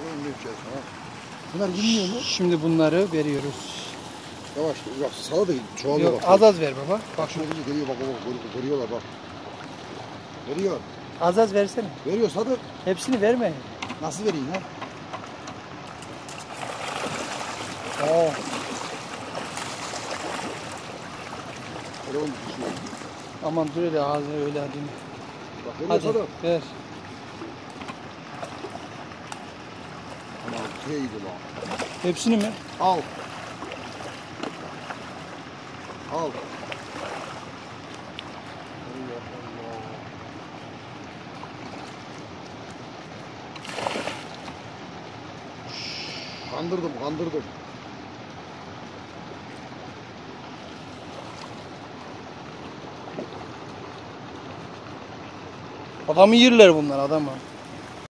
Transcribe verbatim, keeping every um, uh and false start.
Bunun ne içeceğiz ha? Bunlar yemiyor mu? Şimdi bunları veriyoruz. Yavaş bak sala da çoğalıyor Yok, bak. az az ver baba. Bak şöyle bir geliyor bak bak görüyorlar bak. Veriyor. Az az versene. Veriyor Sadık. Hepsini verme. Nasıl vereyim ha? Oo. Telefon düşüyor. Aman dur öyle ağzına öyle hadi. Bak veriyor Hadi Sadık. ver. Aman teydi lan. Hepsini mi? Al. Al. Kandırdım, kandırdım. Adamı yerler bunlar adamı.